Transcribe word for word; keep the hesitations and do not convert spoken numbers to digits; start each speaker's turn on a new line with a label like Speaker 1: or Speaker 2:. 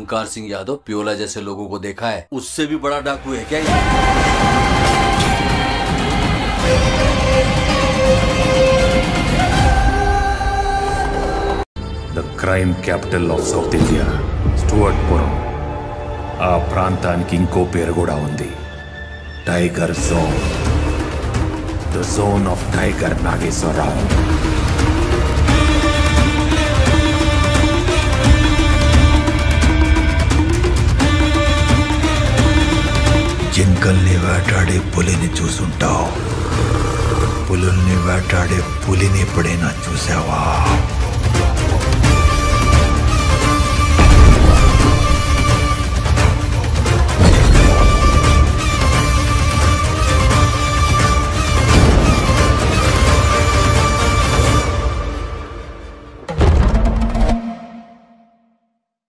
Speaker 1: ओमकार सिंह यादव प्योला जैसे लोगों को देखा है, उससे भी बड़ा डाकू है क्या ये?
Speaker 2: The crime capital of South India Stuartpuram. ఆ ప్రాంతానికి ఇంకో పేరు కూడా ఉంది, tiger zone. The zone of tiger Nageswara Rao.
Speaker 3: జింకల్ని వేటాడే పులిని చూసుంటావు, పులుల్ని వేటాడే పులిని ఎప్పుడైనా చూసావా?